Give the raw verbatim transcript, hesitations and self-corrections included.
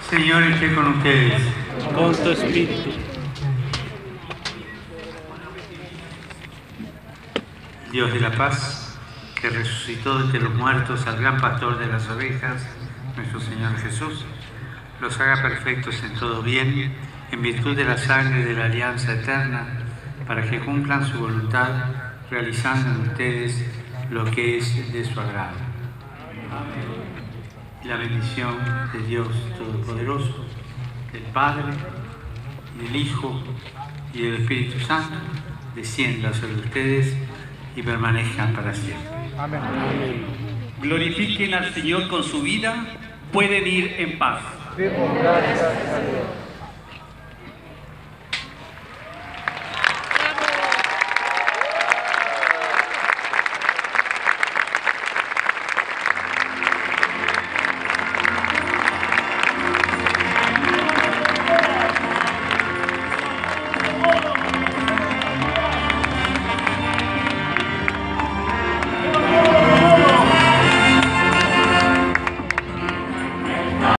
Señor esté con ustedes. Con tu espíritu. Dios de la paz, que resucitó de entre los muertos al gran pastor de las ovejas, nuestro Señor Jesús, los haga perfectos en todo bien, en virtud de la sangre de la alianza eterna, para que cumplan su voluntad, realizando en ustedes lo que es de su agrado. Amén. Y la bendición de Dios Todopoderoso, del Padre, y del Hijo, y del Espíritu Santo, descienda sobre ustedes y permanezcan para siempre. Amén. Amén. Glorifiquen al Señor con su vida, pueden ir en paz. Demos gracias a Dios.